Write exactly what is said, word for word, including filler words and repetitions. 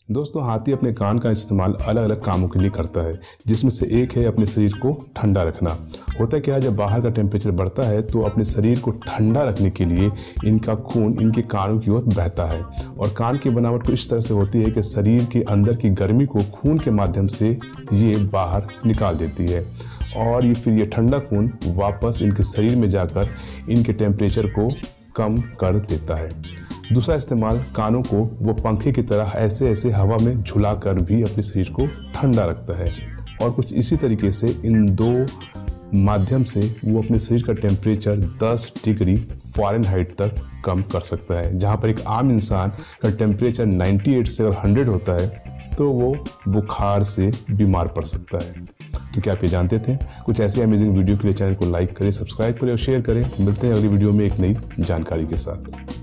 दोस्तों, हाथी अपने कान का इस्तेमाल अलग अलग कामों के लिए करता है, जिसमें से एक है अपने शरीर को ठंडा रखना। होता क्या है, जब बाहर का टेम्परेचर बढ़ता है तो अपने शरीर को ठंडा रखने के लिए इनका खून इनके कानों की ओर बहता है और कान की बनावट को इस तरह से होती है कि शरीर के अंदर की गर्मी को खून के माध्यम से ये बाहर निकाल देती है और ये फिर ये ठंडा खून वापस इनके शरीर में जाकर इनके टेम्परेचर को कम कर देता है। दूसरा इस्तेमाल, कानों को वो पंखे की तरह ऐसे ऐसे हवा में झुलाकर भी अपने शरीर को ठंडा रखता है और कुछ इसी तरीके से इन दो माध्यम से वो अपने शरीर का टेम्परेचर दस डिग्री फ़ारेनहाइट तक कम कर सकता है। जहाँ पर एक आम इंसान का टेम्परेचर अट्ठानवे से अगर सौ होता है तो वो बुखार से बीमार पड़ सकता है। तो क्या आप ये जानते थे? कुछ ऐसे अमेजिंग वीडियो के लिए चैनल को लाइक करें, सब्सक्राइब करें और शेयर करें। मिलते हैं अगली वीडियो में एक नई जानकारी के साथ।